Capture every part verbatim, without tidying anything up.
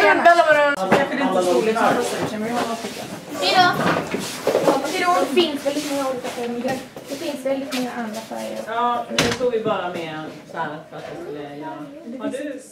Bella var den. Kanske det inte storlek som passar. Kan vi ha något tycka? Hejdå! Det finns väldigt många olika färger. Det finns väldigt många andra färger. Ja, nu tog vi bara med så här för att jag skulle göra. Har du?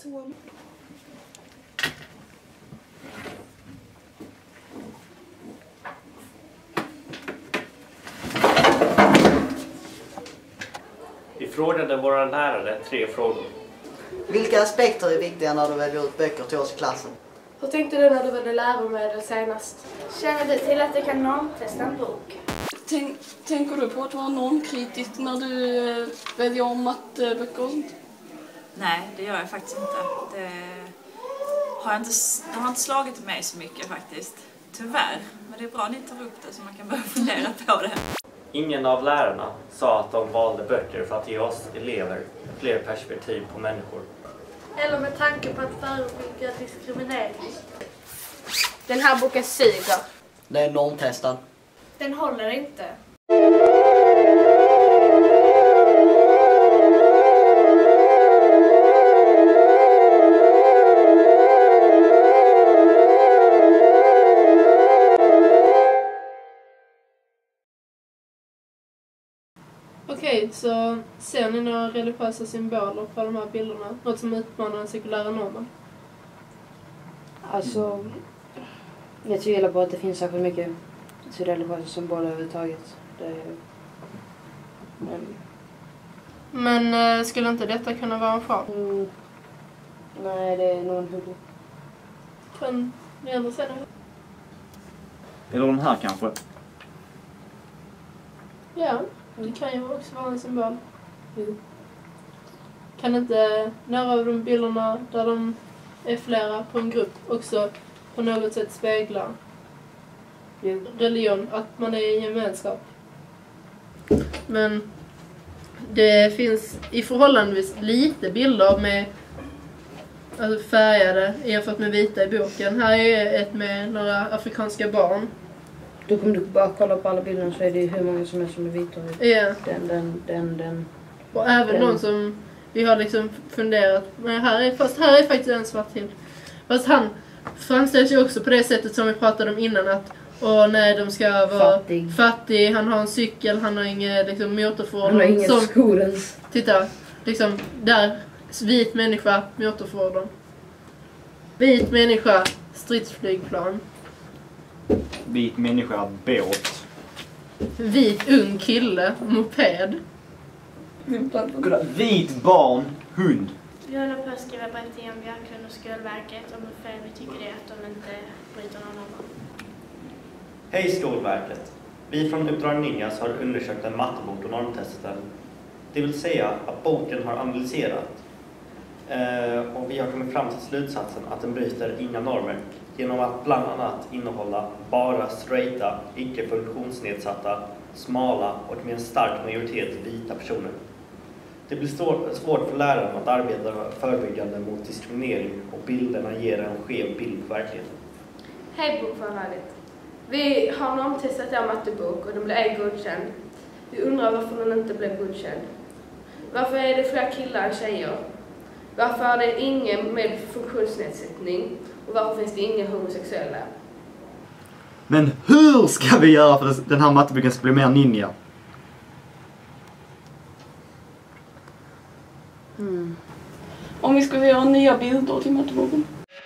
Vi frågade våra lärare tre frågor. Vilka aspekter är viktiga när du väljer ut böcker till oss i klassen? Hur tänkte du när du valde läromedel senast? Känner du till att du kan normtesta en bok? Tänk, tänker du på att vara normkritisk när du eh, väljer om matteböcker och sånt? Nej, det gör jag faktiskt inte. Det har, inte, det har inte slagit mig så mycket faktiskt. Tyvärr. Men det är bra att ni tar upp det så man kan börja fundera på det. Ingen av lärarna sa att de valde böcker för att ge oss elever fler perspektiv på människor. Eller med tanke på att förebygga diskriminering. Den här boken suger. Det är normtestad. Den håller inte. Okej, så ser ni några religiösa symboler på de här bilderna? Något som utmanar den sekulära normen? Alltså, jag tvivlar på att det finns särskilt mycket religiösa symboler överhuvudtaget. Det är... Men... Men äh, skulle inte detta kunna vara en far? Mm. Nej, det är nog en huvud. Kan ni ändå säga det? Eller den här kanske? Ja, det kan ju också vara en symbol. Mm. Kan inte några av de bilderna där de är flera på en grupp också på något sätt spegla mm. religion, att man är i gemenskap? Men det finns i förhållandevis lite bilder med alltså färgade jämfört med vita i boken. Här är ett med några afrikanska barn. Då kommer du bara kolla på alla bilder så är det hur många som är som är vita. Ja. Den, den, den, den. Och även den. någon som vi har liksom funderat. Men här är, fast här är faktiskt en svart till. Fast han framställs ju också på det sättet som vi pratade om innan. Att åh nej, de ska vara fattig. fattig. Han har en cykel, han har inget liksom, motorfordon. Han har inget som, skor ens. Titta, liksom där. Vit människa, motorfordon. Vit människa, stridsflygplan. Vit människa, båt. Vit ung kille, moped. Vit barn, hund. Jag håller på att skriva brev till Jan Björklund och Skolverket om hur fel vi tycker det är att de inte bryter någon annan. Hej Skolverket! Vi från Uppdrag Ninjas har undersökt en mattebok och normtestet. Det vill säga att boken har analyserat. Eh, och vi har kommit fram till slutsatsen att den bryter inga normer. Genom att bland annat innehålla bara straighta, icke-funktionsnedsatta, smala och med en stark majoritet vita personer. Det blir svårt för läraren att arbeta förebyggande mot diskriminering och bilderna ger en skev bild på verkligheten. Hej bokförlaget. Vi har normtestat er mattebok och den blev ej godkänd. Vi undrar varför den inte blev godkänd. Varför är det fler killar än tjejer? Varför är det ingen med funktionsnedsättning? Och varför finns det inga homosexuella? Men hur ska vi göra för att den här matteboken ska bli mer ninja? Mm. Om vi ska göra nya bilder till matteboken.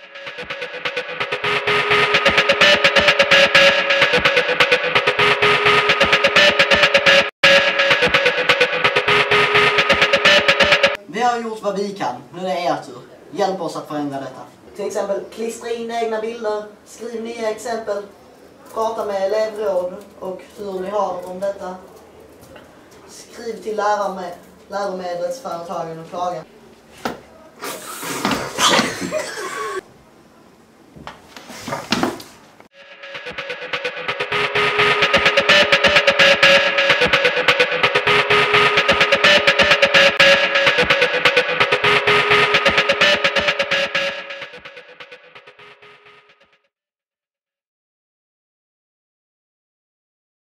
Vi har gjort vad vi kan. Nu är det er tur. Hjälp oss att förändra detta. Till exempel klistra in egna bilder, skriv nya exempel, prata med elevråd och hur ni har om detta. Skriv till lärare med läromedelsföretagen och klaga.